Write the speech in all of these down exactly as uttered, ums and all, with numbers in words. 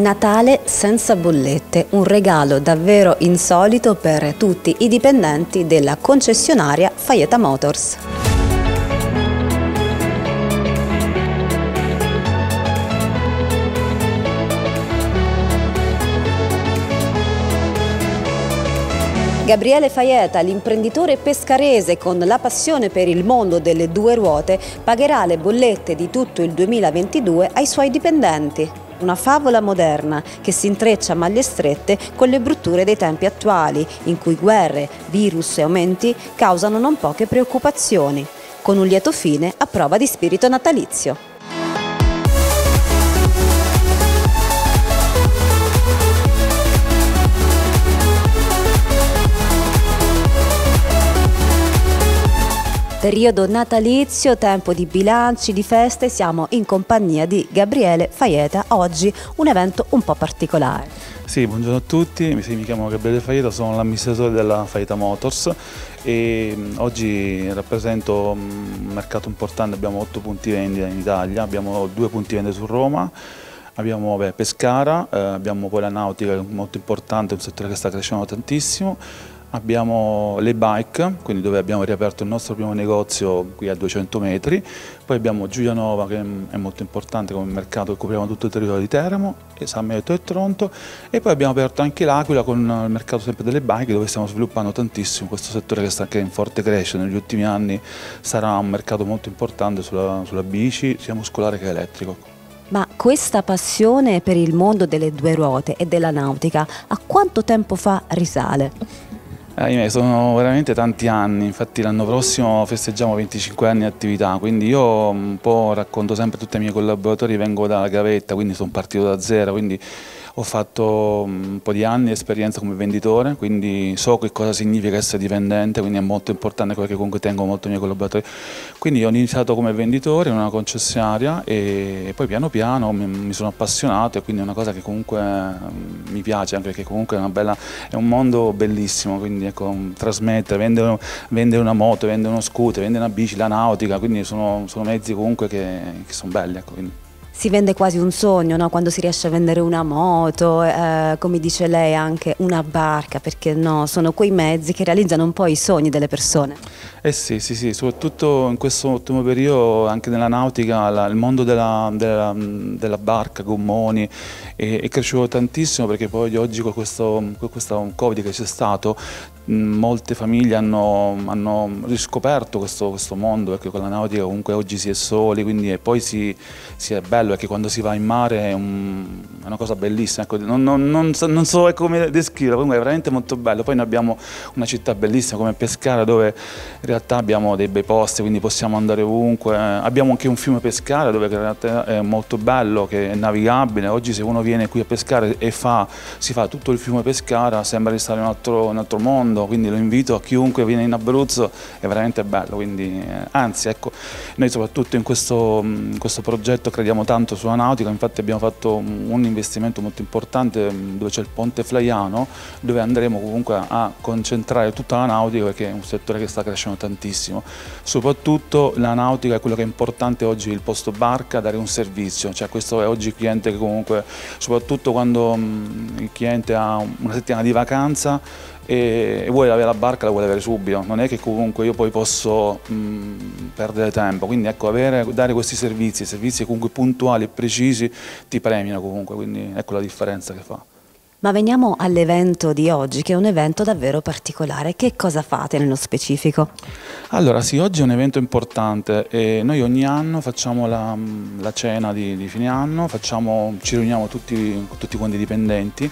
Natale senza bollette, un regalo davvero insolito per tutti i dipendenti della concessionaria Fajeta Motors. Gabriele Fajeta, l'imprenditore pescarese con la passione per il mondo delle due ruote, pagherà le bollette di tutto il duemilaventidue ai suoi dipendenti. Una favola moderna che si intreccia a maglie strette con le brutture dei tempi attuali, in cui guerre, virus e aumenti causano non poche preoccupazioni, con un lieto fine a prova di spirito natalizio. Periodo natalizio, tempo di bilanci, di feste, siamo in compagnia di Gabriele Fajeta. Oggi un evento un po' particolare. Sì, buongiorno a tutti, mi chiamo Gabriele Fajeta, sono l'amministratore della Fajeta Motors e oggi rappresento un mercato importante, abbiamo otto punti vendita in Italia, abbiamo due punti vendita su Roma. Abbiamo beh, Pescara, eh, abbiamo poi la nautica, molto importante, un settore che sta crescendo tantissimo. Abbiamo le bike, quindi dove abbiamo riaperto il nostro primo negozio qui a duecento metri, poi abbiamo Giulianova che è molto importante come mercato che copriamo tutto il territorio di Teramo, e San Benedetto e Tronto, e poi abbiamo aperto anche l'Aquila con il mercato sempre delle bike dove stiamo sviluppando tantissimo questo settore che sta anche in forte crescita. Negli ultimi anni sarà un mercato molto importante sulla, sulla bici, sia muscolare che elettrico. Ma questa passione per il mondo delle due ruote e della nautica a quanto tempo fa risale? Eh, sono veramente tanti anni, infatti l'anno prossimo festeggiamo venticinque anni di attività, quindi io un po' racconto sempre a tutti i miei collaboratori, vengo dalla gavetta, quindi sono partito da zero, quindi ho fatto un po' di anni di esperienza come venditore, quindi so che cosa significa essere dipendente, quindi è molto importante perché comunque tengo molto i miei collaboratori. Quindi ho iniziato come venditore in una concessionaria e poi piano piano mi sono appassionato e quindi è una cosa che comunque mi piace, anche perché comunque è, una bella, è un mondo bellissimo, quindi ecco, trasmettere, vendere, vendere una moto, vendere uno scooter, vendere una bici, la nautica, quindi sono, sono mezzi comunque che, che sono belli. Ecco, quindi. Si vende quasi un sogno, no? Quando si riesce a vendere una moto, eh, come dice lei anche una barca, perché no? Sono quei mezzi che realizzano un po' i sogni delle persone. Eh sì, sì, sì, soprattutto in questo ultimo periodo anche nella nautica la, il mondo della, della, della barca, gommoni, è, è cresciuto tantissimo perché poi oggi con questo, con questo Covid che c'è stato molte famiglie hanno, hanno riscoperto questo, questo mondo, perché con la nautica comunque oggi si è soli, quindi e poi si, si è bello, perché quando si va in mare è, un, è una cosa bellissima, ecco, non, non, non, so, non so come descriverlo, comunque è veramente molto bello. Poi noi abbiamo una città bellissima come Pescara dove in realtà abbiamo dei bei posti, quindi possiamo andare ovunque, abbiamo anche un fiume Pescara dove in realtà è molto bello, che è navigabile. Oggi se uno viene qui a pescare e fa, si fa tutto il fiume Pescara sembra di stare in un altro, un altro mondo. Quindi lo invito a chiunque viene in Abruzzo, è veramente bello, quindi, eh, anzi ecco, noi soprattutto in questo, in questo progetto crediamo tanto sulla nautica, infatti abbiamo fatto un investimento molto importante dove c'è il Ponte Flaiano, dove andremo comunque a concentrare tutta la nautica perché è un settore che sta crescendo tantissimo, soprattutto la nautica è quello che è importante oggi, il posto barca, dare un servizio, cioè questo è oggi il cliente che comunque, soprattutto quando mh, il cliente ha una settimana di vacanza, e vuole avere la barca, la vuole avere subito, non è che comunque io poi posso mh, perdere tempo, quindi ecco, avere, dare questi servizi, servizi comunque puntuali e precisi ti premiano comunque, quindi ecco la differenza che fa. Ma veniamo all'evento di oggi, che è un evento davvero particolare. Che cosa fate nello specifico? Allora sì, oggi è un evento importante e noi ogni anno facciamo la, la cena di, di fine anno, facciamo, ci riuniamo tutti, tutti quanti i dipendenti,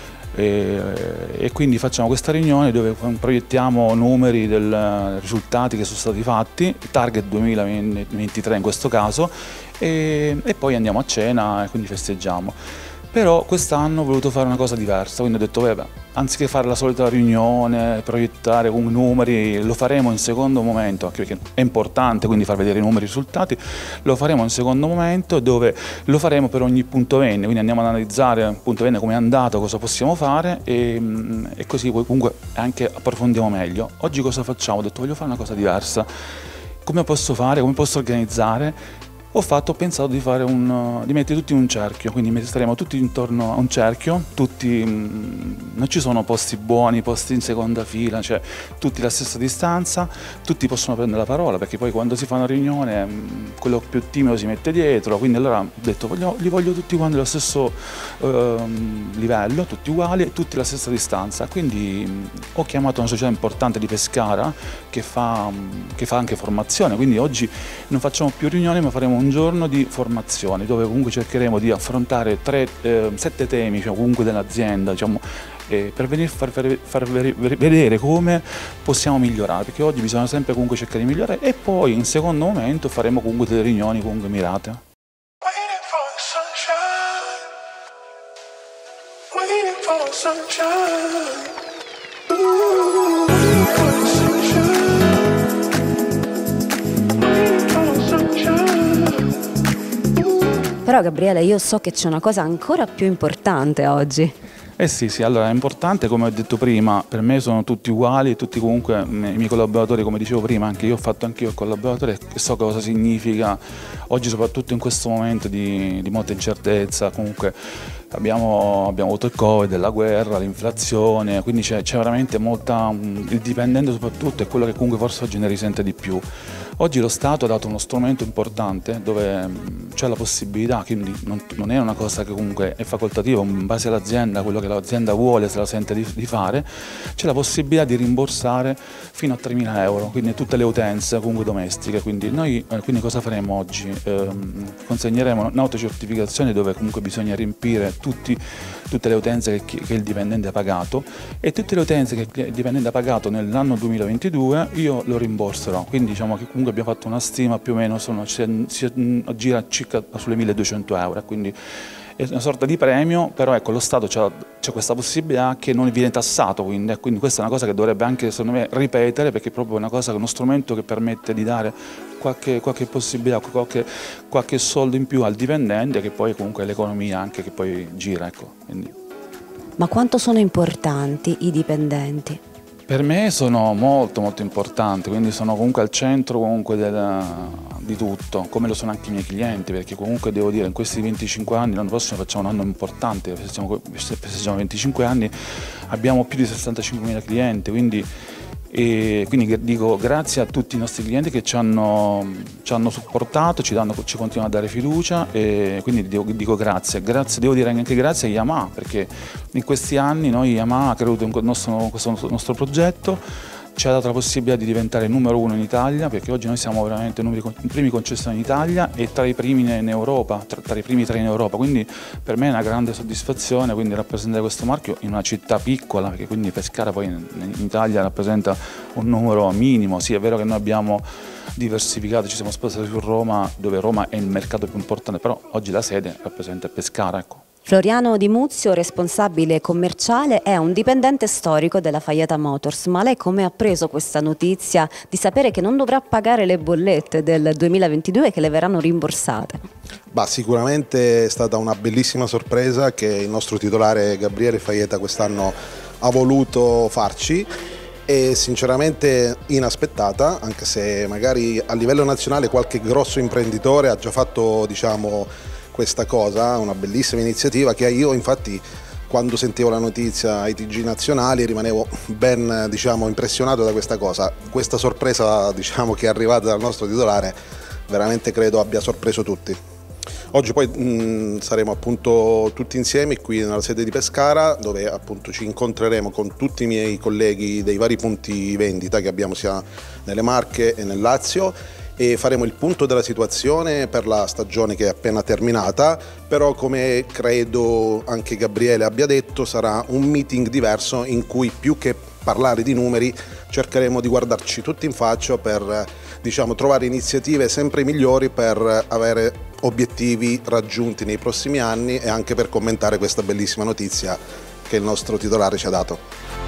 E, e quindi facciamo questa riunione dove proiettiamo numeri dei risultati che sono stati fatti, target duemilaventitré in questo caso, e, e poi andiamo a cena e quindi festeggiamo. Però quest'anno ho voluto fare una cosa diversa, quindi ho detto vabbè, anziché fare la solita riunione, proiettare con numeri, lo faremo in secondo momento, anche perché è importante quindi far vedere i numeri e i risultati, lo faremo in secondo momento dove lo faremo per ogni punto vendita, quindi andiamo ad analizzare il punto vendita come è andato, cosa possiamo fare e, e così poi comunque anche approfondiamo meglio. Oggi cosa facciamo? Ho detto voglio fare una cosa diversa, come posso fare, come posso organizzare? ho fatto, ho pensato di, fare un, di mettere tutti in un cerchio, quindi staremo tutti intorno a un cerchio, tutti, mh, non ci sono posti buoni, posti in seconda fila, cioè tutti alla stessa distanza, tutti possono prendere la parola, perché poi quando si fa una riunione mh, quello più timido si mette dietro, quindi allora ho detto voglio, li voglio tutti quanti allo stesso eh, livello, tutti uguali, tutti alla stessa distanza, quindi mh, ho chiamato una società importante di Pescara che fa, mh, che fa anche formazione, quindi oggi non facciamo più riunioni ma faremo un giorno di formazione dove comunque cercheremo di affrontare tre, eh, sette temi, cioè, comunque dell'azienda, diciamo, eh, per venire far, far, far vedere come possiamo migliorare, perché oggi bisogna sempre comunque cercare di migliorare, e poi in secondo momento faremo comunque delle riunioni comunque mirate. Però Gabriele, io so che c'è una cosa ancora più importante oggi. Eh sì, sì, allora è importante, come ho detto prima, per me sono tutti uguali, tutti comunque i miei collaboratori, come dicevo prima, anche io ho fatto anche io il collaboratore e so cosa significa oggi, soprattutto in questo momento di, di molta incertezza. Comunque abbiamo, abbiamo avuto il Covid, la guerra, l'inflazione, quindi c'è veramente molta, il dipendente soprattutto è quello che comunque forse oggi ne risente di più. Oggi lo Stato ha dato uno strumento importante dove c'è la possibilità, quindi non, non è una cosa che comunque è facoltativa, in base all'azienda, quello che l'azienda vuole, se la sente di, di fare, c'è la possibilità di rimborsare fino a tremila euro, quindi tutte le utenze comunque domestiche. Quindi noi eh, quindi cosa faremo oggi? Eh, consegneremo un'autocertificazione dove comunque bisogna riempire tutti, tutte le utenze che, che il dipendente ha pagato, e tutte le utenze che il dipendente ha pagato nell'anno duemilaventidue io lo rimborserò, quindi diciamo che comunque abbiamo fatto una stima più o meno, sono, si, si aggira circa sulle milleduecento euro, quindi è una sorta di premio, però ecco, lo Stato c'è questa possibilità che non viene tassato, quindi, quindi questa è una cosa che dovrebbe anche secondo me ripetere, perché è proprio una cosa, uno strumento che permette di dare qualche, qualche possibilità, qualche, qualche soldo in più al dipendente, che poi comunque è l'economia anche che poi gira. Ecco, quindi. Ma quanto sono importanti i dipendenti? Per me sono molto molto importanti, quindi sono comunque al centro comunque del, di tutto, come lo sono anche i miei clienti, perché comunque devo dire in questi venticinque anni, l'anno prossimo facciamo un anno importante, festeggiamo venticinque anni, abbiamo più di sessantacinquemila clienti, quindi, e quindi dico grazie a tutti i nostri clienti che ci hanno, ci hanno supportato, ci, danno, ci continuano a dare fiducia, e quindi dico, dico grazie. grazie, devo dire anche grazie a Yamaha, perché in questi anni noi Yamaha ha creduto in questo nostro, questo nostro progetto, ci ha dato la possibilità di diventare numero uno in Italia, perché oggi noi siamo veramente i primi concessionari in Italia e tra i primi in Europa, tra, tra i primi tre in Europa, quindi per me è una grande soddisfazione quindi rappresentare questo marchio in una città piccola, perché quindi Pescara poi in, in Italia rappresenta un numero minimo. Sì, è vero che noi abbiamo diversificato, ci siamo spostati su Roma, dove Roma è il mercato più importante, però oggi la sede rappresenta Pescara, ecco. Floriano Di Muzio, responsabile commerciale, è un dipendente storico della Fajeta Motors, ma lei come ha preso questa notizia di sapere che non dovrà pagare le bollette del duemilaventidue e che le verranno rimborsate? Bah, sicuramente è stata una bellissima sorpresa che il nostro titolare Gabriele Fajeta quest'anno ha voluto farci, e sinceramente inaspettata, anche se magari a livello nazionale qualche grosso imprenditore ha già fatto, diciamo, questa cosa, una bellissima iniziativa che io infatti quando sentivo la notizia ai T G nazionali rimanevo ben, diciamo, impressionato da questa cosa. Questa sorpresa, diciamo, che è arrivata dal nostro titolare veramente credo abbia sorpreso tutti. Oggi poi mh, saremo appunto tutti insieme qui nella sede di Pescara, dove appunto ci incontreremo con tutti i miei colleghi dei vari punti vendita che abbiamo sia nelle Marche e nel Lazio, e faremo il punto della situazione per la stagione che è appena terminata, però come credo anche Gabriele abbia detto sarà un meeting diverso in cui più che parlare di numeri cercheremo di guardarci tutti in faccia per, diciamo, trovare iniziative sempre migliori per avere obiettivi raggiunti nei prossimi anni e anche per commentare questa bellissima notizia che il nostro titolare ci ha dato.